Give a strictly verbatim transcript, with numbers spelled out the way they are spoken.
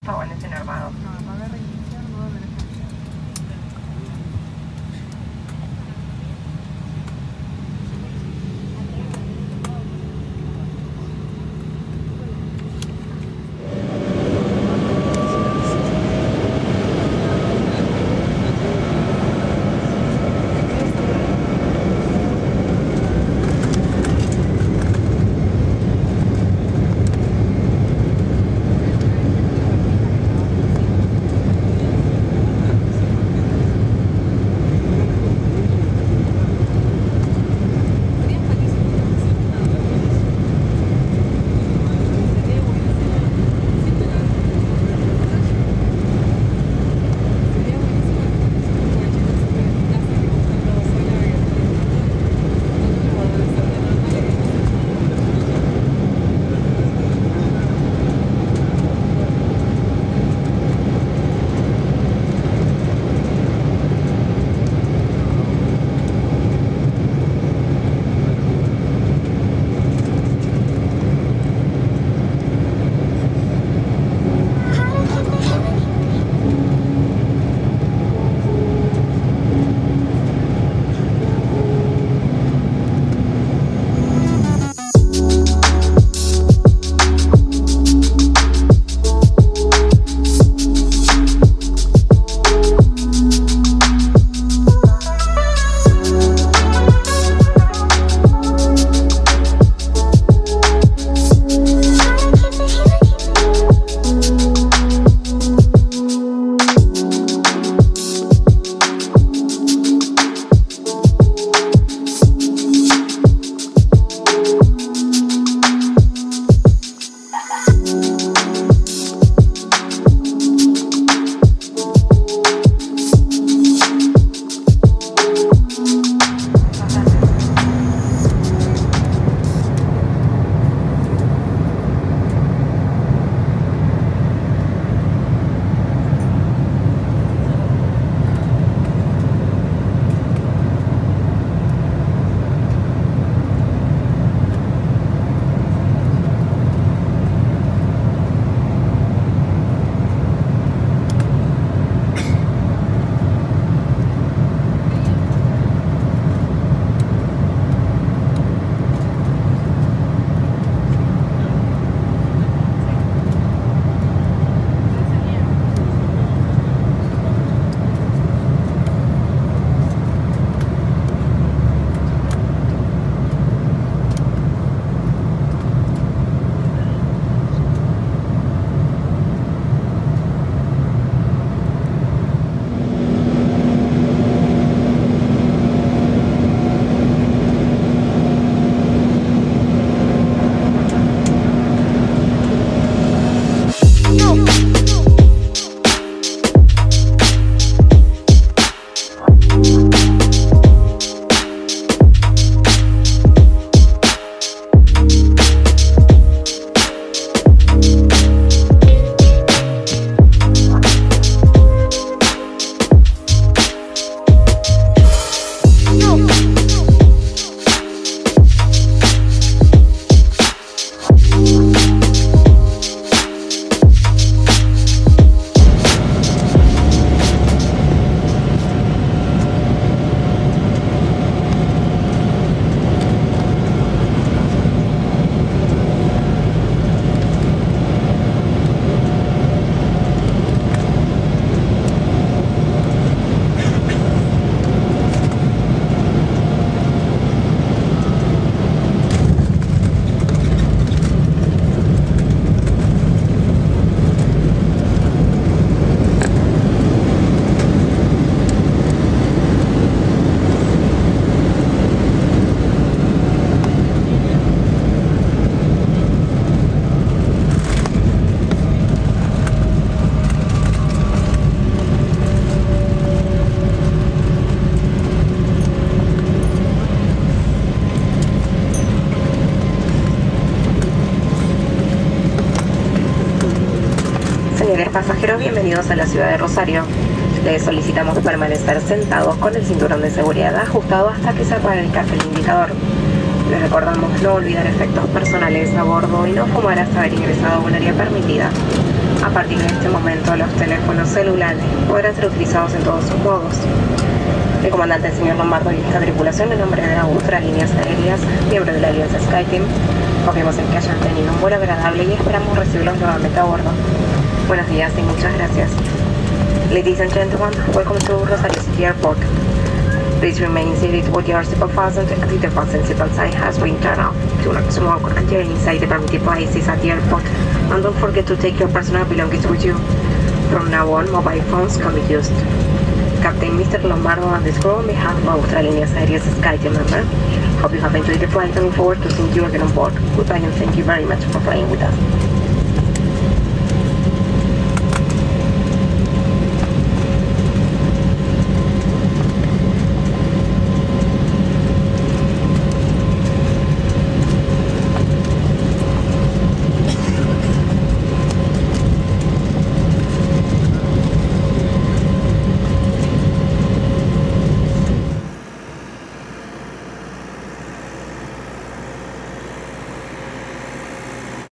o en ese armado. No, va a reiniciar modo de emergencia. Señores pasajeros, bienvenidos a la ciudad de Rosario. Les solicitamos permanecer sentados con el cinturón de seguridad ajustado hasta que se apague el cartel indicador. Les recordamos no olvidar efectos personales a bordo y no fumar hasta haber ingresado a un área permitida. A partir de este momento, los teléfonos celulares podrán ser utilizados en todos sus modos. El comandante, el señor Lombardo, y esta tripulación, en nombre de Australian Líneas Aéreas, miembro de la Alianza SkyTeam, confiamos en que hayan tenido un vuelo agradable y esperamos recibirlos nuevamente a bordo. Buenos días y muchas gracias. Ladies and gentlemen, welcome to Rosario City Airport. Please remain seated with your seatbelt fastened until the fasten seatbelt sign has been turned off. Do not smoke until inside the permitted places at the airport, and don't forget to take your personal belongings with you. From now on, mobile phones can be used. Captain Mister Lombardo and the crew on behalf of Australian Líneas Aéreas SkyTeam member, hope you have enjoyed the flight and look forward to seeing you again on board. Goodbye and thank you very much for flying with us.